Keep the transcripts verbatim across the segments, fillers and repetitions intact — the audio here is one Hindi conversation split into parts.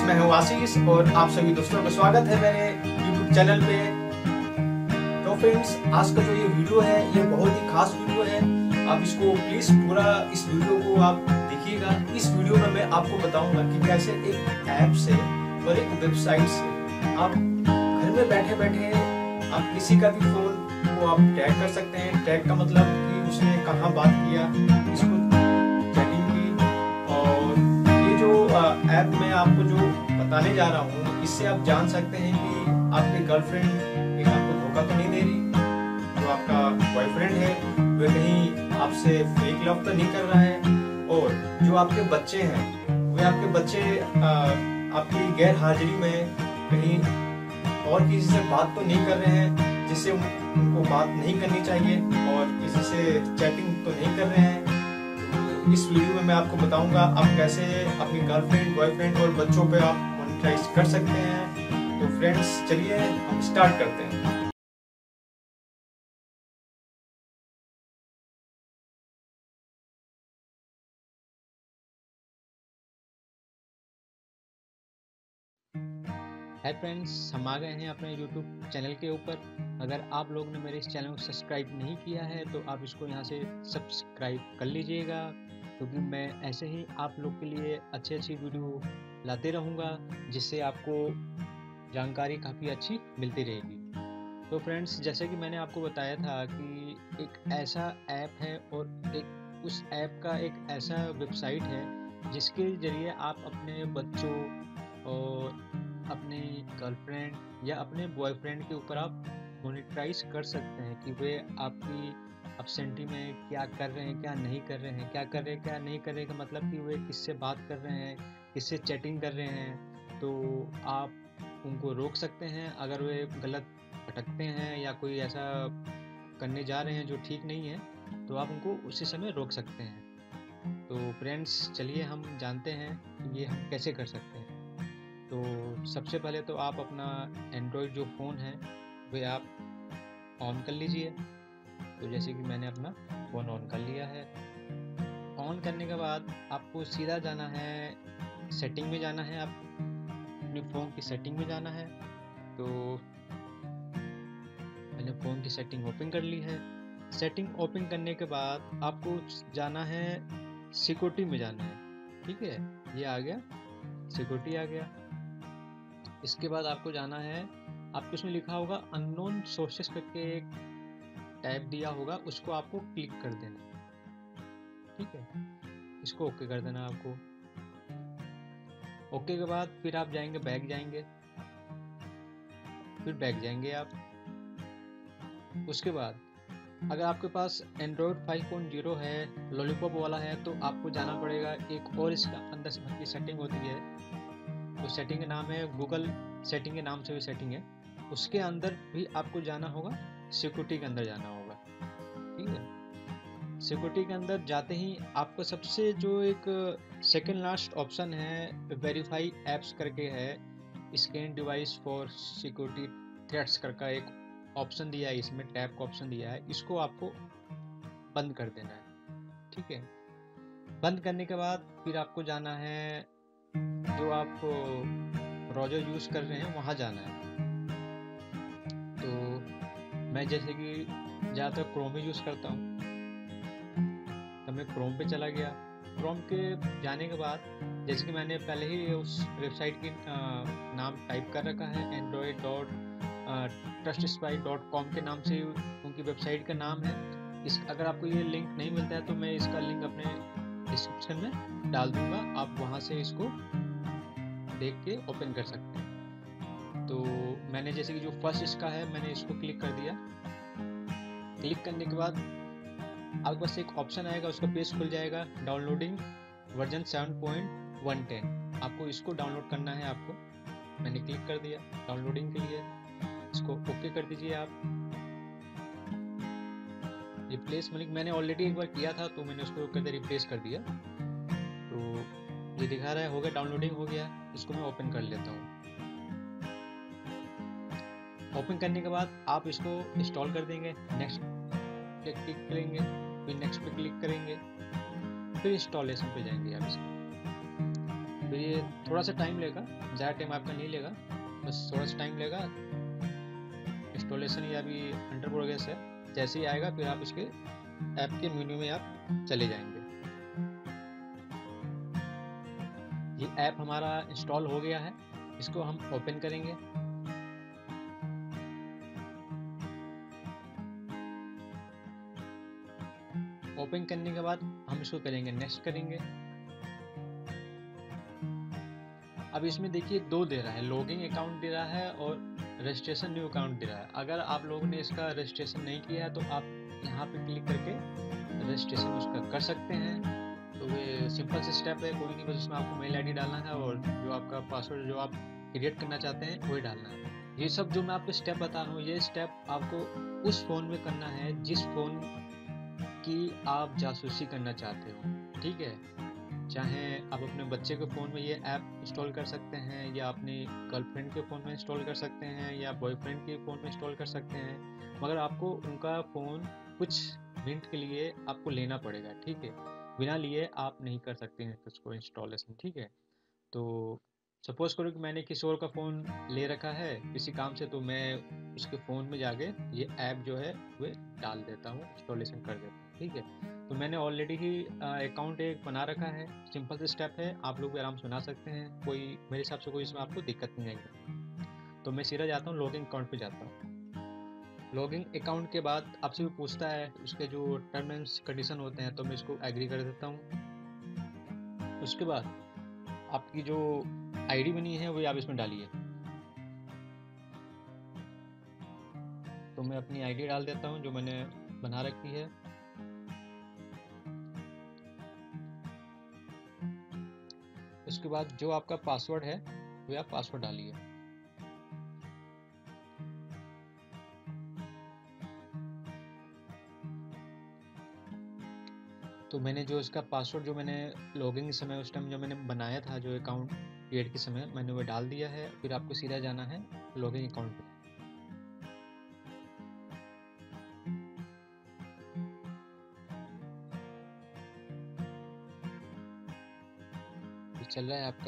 मैं हूँ आशीष और आप सभी दोस्तों का स्वागत है मेरे यूट्यूब चैनल पे। तो फ्रेंड्स, आज का जो ये वीडियो है ये बहुत ही खास वीडियो है। आप इसको प्लीज पूरा इस वीडियो को आप देखिएगा। इस वीडियो में मैं आपको बताऊंगा कि कैसे एक ऐप से और एक वेबसाइट से आप घर में बैठे बैठे आप किसी का भी फोन को आप टैग कर सकते हैं। टैग का मतलब कि उसने कहाँ बात किया, इसको चैटिंग की। और ये जो ऐप मैं आपको जो बताने जा रहा हूँ, इससे आप जान सकते हैं कि आपके गर्लफ्रेंड कहीं आपको धोखा तो नहीं दे रही, जो आपका बॉयफ्रेंड है वह कहीं आपसे फेक लव तो नहीं कर रहा है, और जो आपके बच्चे हैं वे आपके बच्चे आ, आपकी गैर हाजिरी में कहीं और किसी से बात तो नहीं कर रहे हैं जिससे उनको बात नहीं करनी चाहिए, और किसी से चैटिंग तो नहीं कर रहे हैं। तो इस वीडियो में मैं आपको बताऊंगा आप कैसे अपनी गर्लफ्रेंड, बॉयफ्रेंड और बच्चों पे आप मोनेटाइज कर सकते हैं। तो फ्रेंड्स, चलिए हम स्टार्ट करते हैं। हाय फ्रेंड्स, हम आ गए हैं अपने यूट्यूब चैनल के ऊपर। अगर आप लोग ने मेरे इस चैनल को सब्सक्राइब नहीं किया है तो आप इसको यहाँ से सब्सक्राइब कर लीजिएगा, क्योंकि मैं ऐसे ही आप लोग के लिए अच्छी अच्छी वीडियो लाते रहूँगा जिससे आपको जानकारी काफ़ी अच्छी मिलती रहेगी। तो फ्रेंड्स, जैसे कि मैंने आपको बताया था कि एक ऐसा ऐप है और एक उस ऐप का एक ऐसा वेबसाइट है जिसके ज़रिए आप अपने बच्चों और अपने गर्लफ्रेंड या अपने बॉयफ्रेंड के ऊपर आप मोनेटाइज कर सकते हैं कि वे आपकी अपसेंटी में क्या कर रहे हैं, क्या नहीं कर रहे हैं। क्या कर रहे हैं, क्या नहीं कर रहे हैं का मतलब कि वे किससे बात कर रहे हैं, किससे चैटिंग कर रहे हैं। तो आप उनको रोक सकते हैं अगर वे गलत भटकते हैं या कोई ऐसा करने जा रहे हैं जो ठीक नहीं है, तो आप उनको उसी समय रोक सकते हैं। तो फ्रेंड्स, चलिए हम जानते हैं कि ये हम कैसे कर सकते हैं। तो सबसे पहले तो आप अपना एंड्रॉयड जो फ़ोन है वे आप ऑन कर लीजिए। तो जैसे कि मैंने अपना फ़ोन ऑन कर लिया है। ऑन करने के बाद आपको सीधा जाना है, सेटिंग में जाना है, आप अपने फ़ोन की सेटिंग में जाना है। तो मैंने फ़ोन की सेटिंग ओपन कर ली है। सेटिंग ओपन करने के बाद आपको जाना है, सिक्योरिटी में जाना है। ठीक है, ये आ गया, सिक्योरिटी आ गया। इसके बाद आपको जाना है, आपको उसमें लिखा होगा अननोन सोर्सेस करके एक टैब दिया होगा, उसको आपको क्लिक कर देना। ठीक है, इसको ओके कर देना आपको। ओके के बाद फिर आप जाएंगे, बैक जाएंगे, फिर बैक जाएंगे आप। उसके बाद अगर आपके पास एंड्रॉयड फाइव पॉइंट ज़ीरो है, लॉलीपॉप वाला है, तो आपको जाना पड़ेगा एक और इसका अंदर की सेटिंग होती है। तो सेटिंग का नाम है गूगल सेटिंग के नाम से भी सेटिंग है, उसके अंदर भी आपको जाना होगा, सिक्योरिटी के अंदर जाना होगा। ठीक है, सिक्योरिटी के अंदर जाते ही आपको सबसे जो एक सेकंड लास्ट ऑप्शन है, वेरीफाई एप्स करके है, scan device for security threats करके एक ऑप्शन दिया है, इसमें टैब का ऑप्शन दिया है, इसको आपको बंद कर देना है। ठीक है, बंद करने के बाद फिर आपको जाना है, जो आप ब्राउज़र यूज़ कर रहे हैं वहाँ जाना है। तो मैं जैसे कि ज़्यादातर क्रोम यूज़ करता हूँ, तो मैं क्रोम पे चला गया। क्रोम के जाने के बाद जैसे कि मैंने पहले ही उस वेबसाइट की नाम टाइप कर रखा है, android dot trust spy dot com के नाम से उनकी वेबसाइट का नाम है। इस अगर आपको ये लिंक नहीं मिलता है तो मैं इसका लिंक अपने डिस्क्रिप्शन में डाल दूँगा, आप वहाँ से इसको देख के ओपन कर सकते हैं। तो मैंने जैसे कि जो फर्स्ट इसका है, मैंने इसको क्लिक कर दिया। क्लिक करने के बाद आपके पास एक ऑप्शन आएगा, उसका पेज खुल जाएगा, downloading version seven point one ten. आपको इसको डाउनलोड करना है आपको। मैंने क्लिक कर दिया डाउनलोडिंग के लिए, इसको ओके कर दीजिए आप। रिप्लेस मतलब मैंने ऑलरेडी एक बार किया था तो मैंने उसको कर दिया, रिप्लेस कर दिया। तो ये दिखा रहा है हो गया, डाउनलोडिंग हो गया। इसको मैं ओपन कर लेता हूँ। ओपन करने के बाद आप इसको इंस्टॉल कर देंगे, नेक्स्ट पे क्लिक करेंगे, फिर नेक्स्ट पे क्लिक करेंगे, फिर इंस्टॉलेशन पे जाएंगे आप इसको। तो ये थोड़ा सा टाइम लेगा, ज़्यादा टाइम आपका नहीं लेगा, बस थोड़ा सा टाइम लेगा। इंस्टॉलेशन ये अभी अंडर प्रोग्रेस है। जैसे ही आएगा फिर आप इसके ऐप के मेन्यू में आप चले जाएंगे। ये ऐप हमारा इंस्टॉल हो गया है, इसको हम ओपन करेंगे। ओपन करने के बाद हम इसको करेंगे नेक्स्ट करेंगे। अब इसमें देखिए दो दे रहा है, लॉगिन अकाउंट दे रहा है और रजिस्ट्रेशन न्यू अकाउंट दे रहा है। अगर आप लोगों ने इसका रजिस्ट्रेशन नहीं किया है तो आप यहाँ पे क्लिक करके रजिस्ट्रेशन उसका कर सकते हैं। तो ये सिंपल से स्टेप है, कोई नहीं, बस उसमें आपको मेल आईडी डालना है और जो आपका पासवर्ड जो आप क्रिएट करना चाहते हैं वही डालना है। ये सब जो मैं आपको स्टेप बता रहा हूँ, ये स्टेप आपको उस फ़ोन में करना है जिस फ़ोन की आप जासूसी करना चाहते हो, ठीक है। चाहे आप अपने बच्चे के फ़ोन में ये ऐप इंस्टॉल कर सकते हैं, या अपनी गर्लफ्रेंड के फ़ोन में इंस्टॉल कर सकते हैं, या बॉयफ्रेंड के फ़ोन में इंस्टॉल कर सकते हैं, मगर आपको उनका फ़ोन कुछ मिनट के लिए आपको लेना पड़ेगा, ठीक है। बिना लिए आप नहीं कर सकते हैं उसको इंस्टॉलेशन, ठीक है। तो सपोज़ करो कि मैंने किसी और का फ़ोन ले रखा है किसी काम से, तो मैं उसके फ़ोन में जाके ये ऐप जो है वो डाल देता हूँ, इंस्टॉलेशन कर देता हूँ, ठीक है। तो मैंने ऑलरेडी ही अकाउंट एक बना रखा है, सिंपल से स्टेप है, आप लोग भी आराम से बना सकते हैं, कोई मेरे हिसाब से कोई इसमें आपको दिक्कत नहीं आएगी। तो मैं सीधा जाता हूँ लॉगिन अकाउंट पे जाता हूँ। लॉगिन अकाउंट के बाद आपसे भी पूछता है उसके जो टर्म एंड कंडीशन होते हैं, तो मैं इसको एग्री कर देता हूँ। उसके बाद आपकी जो आईडी बनी है वही आप इसमें डालिए। तो मैं अपनी आईडी डाल देता हूँ जो मैंने बना रखी है। उसके बाद जो आपका पासवर्ड है वो आप पासवर्ड डालिए। तो मैंने जो इसका पासवर्ड जो मैंने लॉगिन के समय उस टाइम जो मैंने बनाया था जो अकाउंट क्रिएट के समय, मैंने वो डाल दिया है। फिर आपको सीधा जाना है लॉगिन अकाउंट पे। चल रहा है आपका।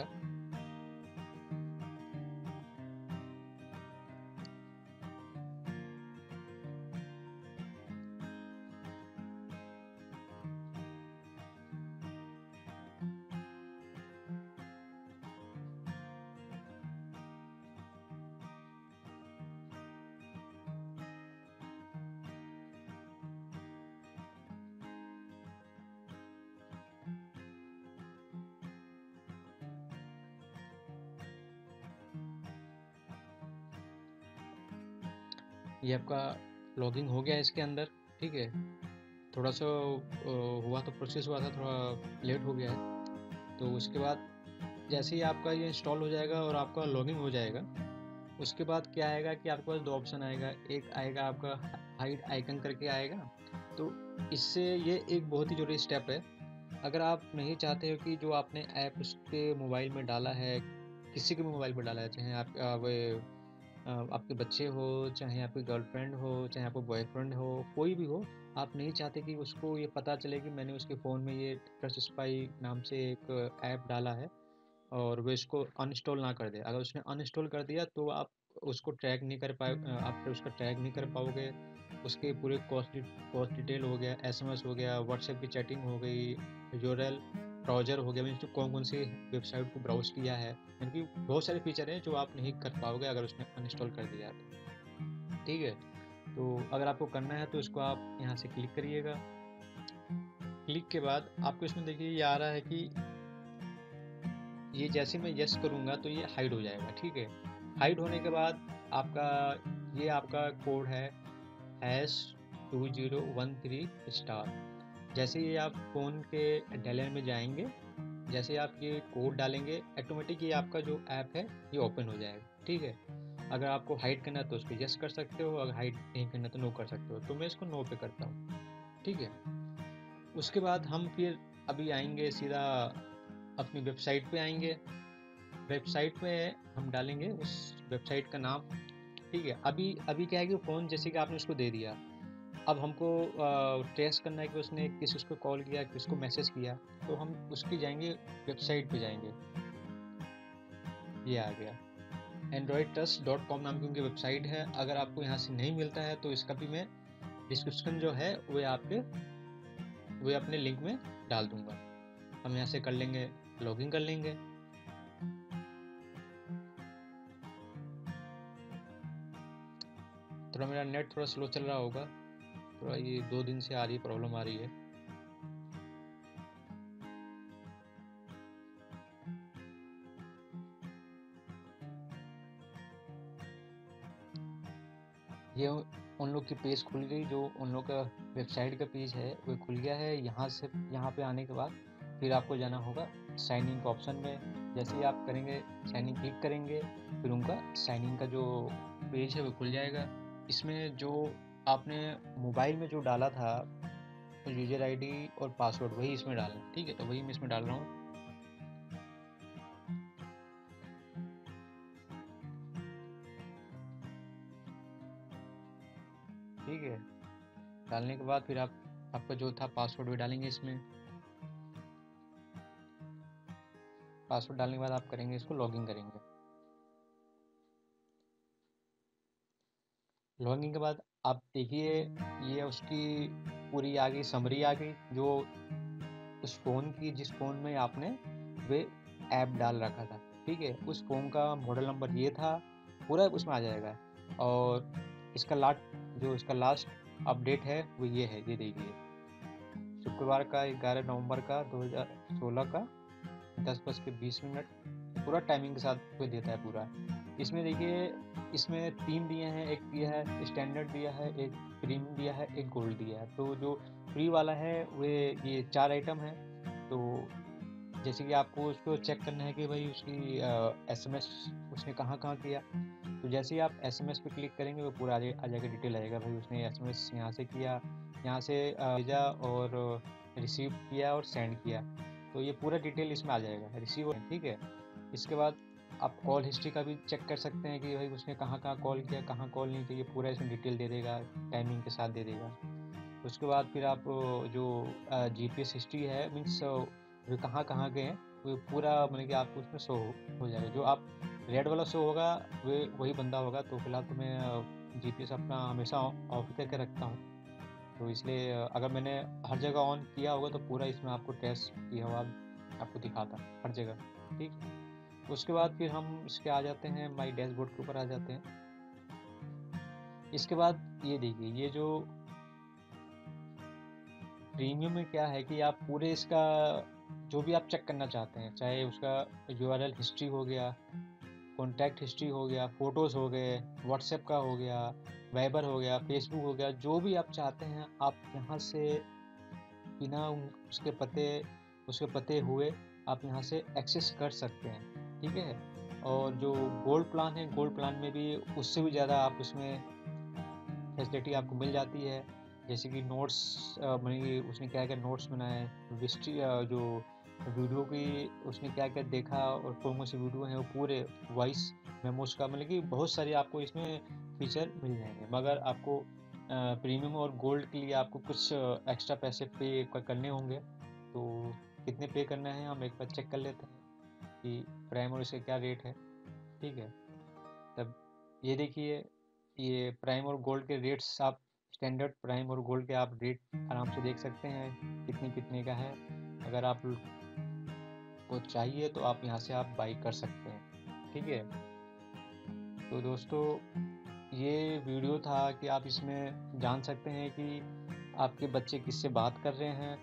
ये आपका लॉगिन हो गया है इसके अंदर, ठीक है। थोड़ा सा हुआ तो प्रोसेस हुआ था, थोड़ा लेट हो गया है। तो उसके बाद जैसे ही आपका ये इंस्टॉल हो जाएगा और आपका लॉगिन हो जाएगा, उसके बाद क्या आएगा कि आपके पास दो ऑप्शन आएगा। एक आएगा आपका हाइड आइकन करके आएगा। तो इससे ये एक बहुत ही जरूरी स्टेप है। अगर आप नहीं चाहते हो कि जो आपने ऐप उसके मोबाइल में डाला है, किसी के भी मोबाइल पर डाला है, चाहे आप आप आपके बच्चे हो, चाहे आपकी गर्लफ्रेंड हो, चाहे आपका बॉयफ्रेंड हो, कोई भी हो, आप नहीं चाहते कि उसको ये पता चले कि मैंने उसके फ़ोन में ये ट्रस्ट स्पाई नाम से एक ऐप डाला है और वो इसको अनइंस्टॉल ना कर दे। अगर उसने अनइंस्टॉल कर दिया तो आप उसको ट्रैक नहीं कर पाए, आप फिर उसका ट्रैक नहीं कर पाओगे। उसके पूरे कॉस्ट कॉस्ट डिटेल हो गया, एसएमएस हो गया, व्हाट्सएप की चैटिंग हो गई, यूआरएल ब्राउज़र हो गया, मीन्स तो कौन कौन सी वेबसाइट को ब्राउज़ किया है, यानी कि बहुत सारे फीचर हैं जो आप नहीं कर पाओगे अगर उसने अनइंस्टॉल कर दिया तो, ठीक है। तो अगर आपको करना है तो इसको आप यहाँ से क्लिक करिएगा। क्लिक के बाद आपको इसमें देखिए ये आ रहा है कि ये जैसे मैं यस करूँगा तो ये हाइड हो जाएगा, ठीक है। हाइड होने के बाद आपका ये आपका कोड है hash two zero one three star. जैसे ही आप फ़ोन के डायलर में जाएंगे, जैसे आप ये कोड डालेंगे, ऑटोमेटिक ये आपका जो ऐप है ये ओपन हो जाएगा, ठीक है। अगर आपको हाइड करना है तो उसको यस कर सकते हो, अगर हाइड नहीं करना तो नो कर सकते हो। तो मैं इसको नो पे करता हूँ, ठीक है। उसके बाद हम फिर अभी आएंगे सीधा अपनी वेबसाइट पे आएंगे। वेबसाइट पे हम डालेंगे उस वेबसाइट का नाम, ठीक है। अभी अभी क्या है कि फ़ोन जैसे कि आपने उसको दे दिया, अब हमको ट्रेस करना है कि उसने किस उसको कॉल किया, किसको मैसेज किया। तो हम उसकी जाएंगे वेबसाइट पे जाएंगे। ये आ गया। एंड्रॉयड ट्रस्ट डॉट कॉम नाम की उनकी वेबसाइट है। अगर आपको यहाँ से नहीं मिलता है तो इसका भी मैं डिस्क्रिप्शन जो है वो आपके वो अपने लिंक में डाल दूंगा। हम यहाँ से कर लेंगे, लॉगिन कर लेंगे। थोड़ा मेरा नेट थोड़ा स्लो चल रहा होगा, थोड़ा ये दो दिन से आ रही प्रॉब्लम आ रही है। ये उन लोग की पेज खुल गई, जो उन लोग का वेबसाइट का पेज है वो खुल गया है। यहाँ से यहाँ पे आने के बाद फिर आपको जाना होगा साइन इन का ऑप्शन में। जैसे ही आप करेंगे साइन इन क्लिक करेंगे, फिर उनका साइन इन का जो पेज है वो खुल जाएगा। इसमें जो आपने मोबाइल में जो डाला था यूजर आईडी और पासवर्ड, वही इसमें डालना। ठीक है, तो वही मैं इसमें डाल रहा हूँ। ठीक है, डालने के बाद फिर आप आपका जो था पासवर्ड भी डालेंगे इसमें। पासवर्ड डालने के बाद आप करेंगे इसको लॉगिन करेंगे। लॉगिन के बाद आप देखिए ये उसकी पूरी आ गई, समरी आ गई, जो उस फ़ोन की जिस फ़ोन में आपने वे ऐप डाल रखा था। ठीक है, उस फ़ोन का मॉडल नंबर ये था, पूरा उसमें आ जाएगा। और इसका लास्ट जो इसका लास्ट अपडेट है वो ये है, ये देखिए, शुक्रवार का ग्यारह नवंबर का दो हज़ार सोलह का दस बज के बीस मिनट, पूरा टाइमिंग के साथ वो देता है पूरा। इसमें देखिए इसमें तीन दिए हैं, एक दिया है स्टैंडर्ड दिया है, एक प्रीमियम दिया है, एक गोल्ड दिया है। तो जो फ्री वाला है वे ये चार आइटम है। तो जैसे कि आपको उसको चेक करना है कि भाई उसकी एसएमएस उसने कहाँ कहाँ किया। तो जैसे ही आप एसएमएस पे क्लिक करेंगे वो पूरा आ जाएगा, डिटेल आएगा, भाई उसने एसएमएस यहाँ से किया, यहाँ से भेजा और रिसीव किया और सेंड किया। तो ये पूरा डिटेल इसमें आ जाएगा, रिसीव। ठीक है, इसके बाद आप कॉल हिस्ट्री का भी चेक कर सकते हैं कि भाई उसने कहाँ कहाँ कॉल किया, कहाँ कॉल नहीं किया, ये पूरा इसमें डिटेल दे देगा, टाइमिंग के साथ दे देगा। उसके बाद फिर आप जो जी पी एस हिस्ट्री है, मीन्स वे कहाँ कहाँ गए हैं, वो पूरा मतलब कि आपको उसमें शो हो जाएगा। जो आप रेड वाला शो होगा वे वही बंदा होगा। तो फिलहाल तो मैं जी पी एस अपना हमेशा ऑफ करके रखता हूँ, तो इसलिए अगर मैंने हर जगह ऑन किया होगा तो पूरा इसमें आपको टेस्ट किया हुआ आपको दिखाता हर जगह। ठीक, उसके बाद फिर हम इसके आ जाते हैं माई डैशबोर्ड के ऊपर आ जाते हैं। इसके बाद ये देखिए, ये जो प्रीमियम में क्या है कि आप पूरे इसका जो भी आप चेक करना चाहते हैं, चाहे उसका यू आर एल हिस्ट्री हो गया, कॉन्टैक्ट हिस्ट्री हो गया, फ़ोटोज़ हो गए, व्हाट्सएप का हो गया, वाइबर हो गया, फेसबुक हो गया, जो भी आप चाहते हैं आप यहाँ से बिना उसके पते उसके पते हुए आप यहाँ से एक्सेस कर सकते हैं। ठीक है, और जो गोल्ड प्लान है, गोल्ड प्लान में भी उससे भी ज़्यादा आप उसमें फैसिलिटी आपको मिल जाती है। जैसे कि नोट्स मतलब उसने क्या क्या नोट्स बनाए, हिस्ट्री जो वीडियो की उसने क्या क्या देखा और कौन कौन सी वीडियो हैं वो पूरे वॉइस मेमोज का, मतलब कि बहुत सारे आपको इसमें फीचर मिल जाएंगे। मगर आपको प्रीमियम और गोल्ड के लिए आपको कुछ एक्स्ट्रा पैसे पे करने होंगे। तो कितने पे करना है हम एक बार चेक कर लेते हैं कि प्राइम और इसका क्या रेट है। ठीक है, तब ये देखिए, ये प्राइम और गोल्ड के रेट्स आप स्टैंडर्ड प्राइम और गोल्ड के आप रेट आराम से देख सकते हैं कितने कितने का है। अगर आप को चाहिए तो आप यहाँ से आप बाई कर सकते हैं। ठीक है, तो दोस्तों ये वीडियो था कि आप इसमें जान सकते हैं कि आपके बच्चे किससे बात कर रहे हैं,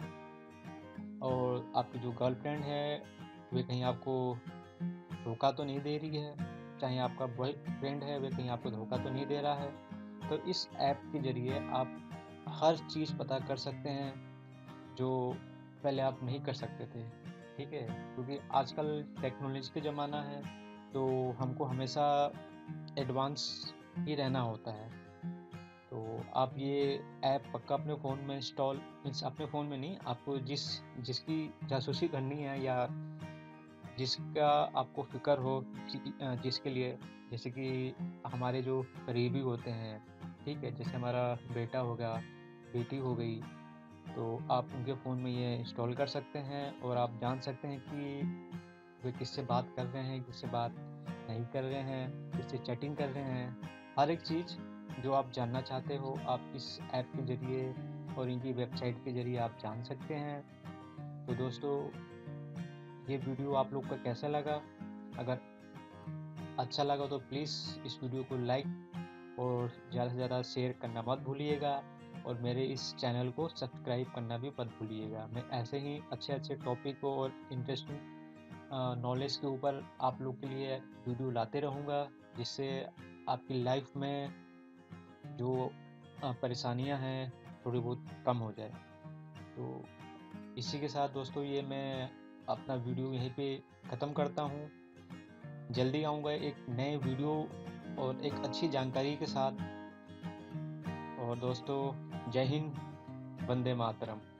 और आपकी जो गर्लफ्रेंड है वे कहीं आपको धोखा तो नहीं दे रही है, चाहे आपका बॉयफ्रेंड है वे कहीं आपको धोखा तो नहीं दे रहा है। तो इस ऐप के ज़रिए आप हर चीज़ पता कर सकते हैं जो पहले आप नहीं कर सकते थे। ठीक है, क्योंकि आजकल टेक्नोलॉजी का ज़माना है, तो हमको हमेशा एडवांस ही रहना होता है। तो आप ये ऐप पक्का अपने फ़ोन में इंस्टॉल, मीन्स अपने फ़ोन में नहीं, आपको जिस जिसकी जासूसी करनी है या जिसका आपको फ़िक्र हो, जिसके लिए, जैसे कि हमारे जो करीबी होते हैं, ठीक है, जैसे हमारा बेटा हो गया, बेटी हो गई, तो आप उनके फ़ोन में ये इंस्टॉल कर सकते हैं और आप जान सकते हैं कि वे किससे बात कर रहे हैं, किससे बात नहीं कर रहे हैं, किससे चैटिंग कर रहे हैं, हर एक चीज़ जो आप जानना चाहते हो आप इस ऐप के ज़रिए और इनकी वेबसाइट के ज़रिए आप जान सकते हैं। तो दोस्तों, ये वीडियो आप लोग का कैसा लगा? अगर अच्छा लगा तो प्लीज़ इस वीडियो को लाइक और ज़्यादा से ज़्यादा शेयर करना मत भूलिएगा, और मेरे इस चैनल को सब्सक्राइब करना भी मत भूलिएगा। मैं ऐसे ही अच्छे अच्छे टॉपिक और इंटरेस्टिंग नॉलेज के ऊपर आप लोग के लिए वीडियो लाते रहूँगा, जिससे आपकी लाइफ में जो अ, परेशानियां हैं थोड़ी बहुत कम हो जाए। तो इसी के साथ दोस्तों ये मैं अपना वीडियो यहीं पे ख़त्म करता हूँ। जल्दी आऊँगा एक नए वीडियो और एक अच्छी जानकारी के साथ। और दोस्तों, जय हिंद, वंदे मातरम।